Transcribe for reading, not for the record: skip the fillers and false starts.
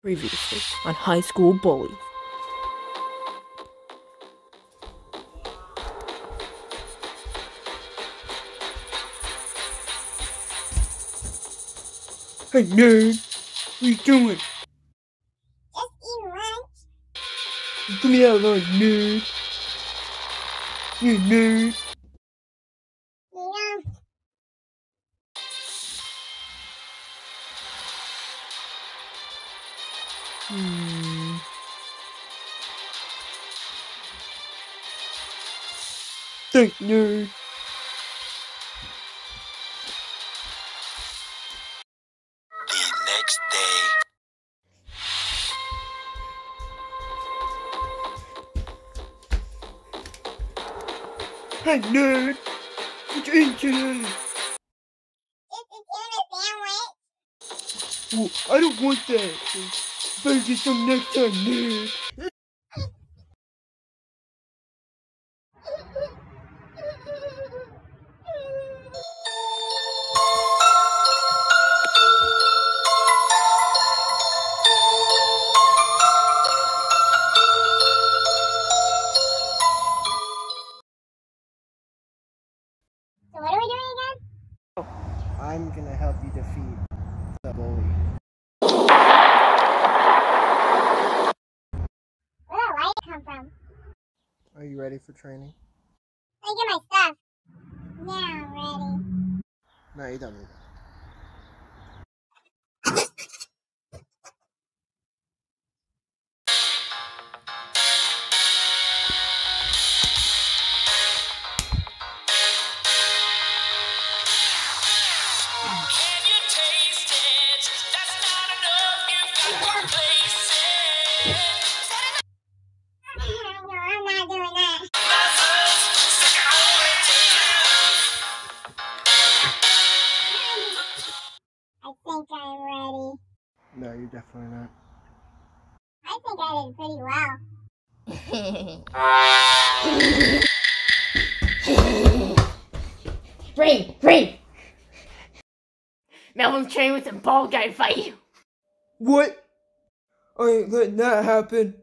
Previously on High School Bully. Hey nerd, what you doing? Just eating lunch. Give me that lunch, nerd. You nerd. Yeah. Thanks, nerd. The next day. Hey nerd, what you eating today? It's a tuna sandwich. Well, I don't want that. So better get some next time, nerd. So what are we doing again? I'm gonna help you defeat the bully. Where did that light come from? Are you ready for training? Let me get my stuff. Yeah, I'm ready. No, you don't need that. Can you taste it? That's not enough. You've got to replace it. No, I'm not doing that. Muscles, second only to I think I'm ready. No, you're definitely not. I think I did pretty well. Ring! Melvin's training with a ball guy fight you. What? I ain't letting that happen.